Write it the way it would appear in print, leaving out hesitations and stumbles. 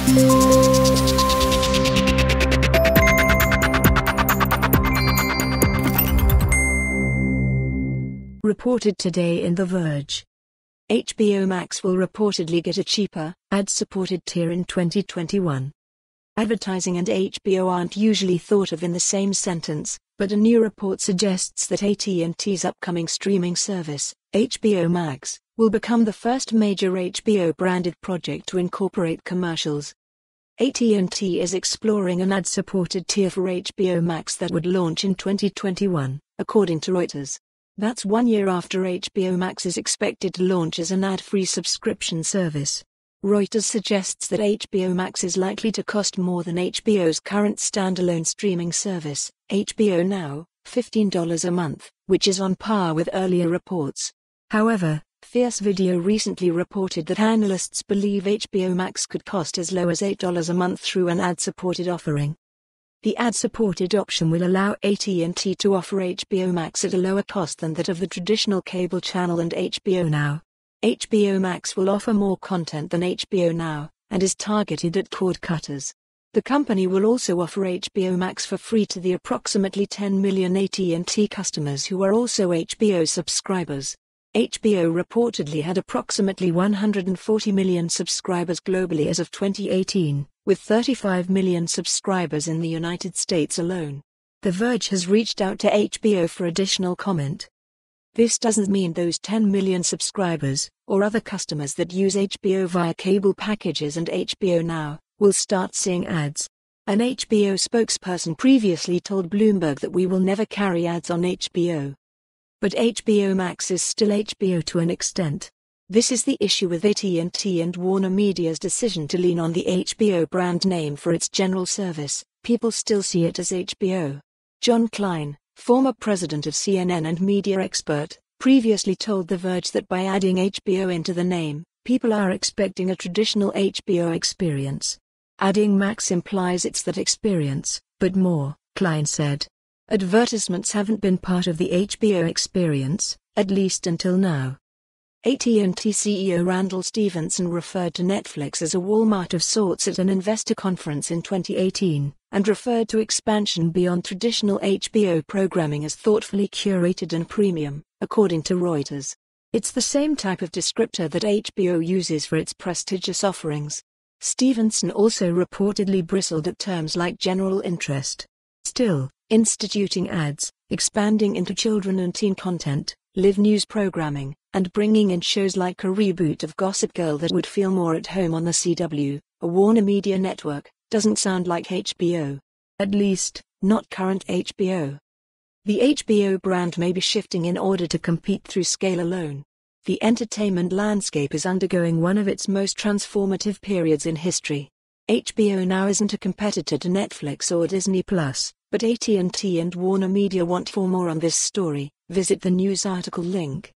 Reported today in The Verge. HBO Max will reportedly get a cheaper, ad-supported tier in 2021. Advertising and HBO aren't usually thought of in the same sentence, but a new report suggests that AT&T's upcoming streaming service, HBO Max, will become the first major HBO-branded project to incorporate commercials. AT&T is exploring an ad-supported tier for HBO Max that would launch in 2021, according to Reuters. That's 1 year after HBO Max is expected to launch as an ad-free subscription service. Reuters suggests that HBO Max is likely to cost more than HBO's current standalone streaming service, HBO Now, $15 a month, which is on par with earlier reports. However, FierceVideo recently reported that analysts believe HBO Max could cost as low as $8 a month through an ad-supported offering. The ad-supported option will allow AT&T to offer HBO Max at a lower cost than that of the traditional cable channel and HBO Now. HBO Max will offer more content than HBO Now, and is targeted at cord cutters. The company will also offer HBO Max for free to the approximately 10 million AT&T customers who are also HBO subscribers. HBO reportedly had approximately 140 million subscribers globally as of 2018, with 35 million subscribers in the United States alone. The Verge has reached out to HBO for additional comment. This doesn't mean those 10 million subscribers, or other customers that use HBO via cable packages and HBO Now, will start seeing ads. An HBO spokesperson previously told Bloomberg that we will never carry ads on HBO. But HBO Max is still HBO to an extent. This is the issue with AT&T and WarnerMedia's decision to lean on the HBO brand name for its general service. People still see it as HBO. Jon Klein, former president of CNN and media expert, previously told The Verge that by adding HBO into the name, people are expecting a traditional HBO experience. Adding Max implies it's that experience, but more, Klein said. Advertisements haven't been part of the HBO experience, at least until now. AT&T CEO Randall Stephenson referred to Netflix as a Walmart of sorts at an investor conference in 2018, and referred to expansion beyond traditional HBO programming as thoughtfully curated and premium, according to Reuters. It's the same type of descriptor that HBO uses for its prestigious offerings. Stephenson also reportedly bristled at terms like general interest. Still, instituting ads, expanding into children and teen content, live news programming, and bringing in shows like a reboot of Gossip Girl that would feel more at home on the CW, a WarnerMedia network, doesn't sound like HBO. At least, not current HBO. The HBO brand may be shifting in order to compete through scale alone. The entertainment landscape is undergoing one of its most transformative periods in history. HBO Now isn't a competitor to Netflix or Disney+, but AT&T and WarnerMedia want for more on this story. Visit the news article link.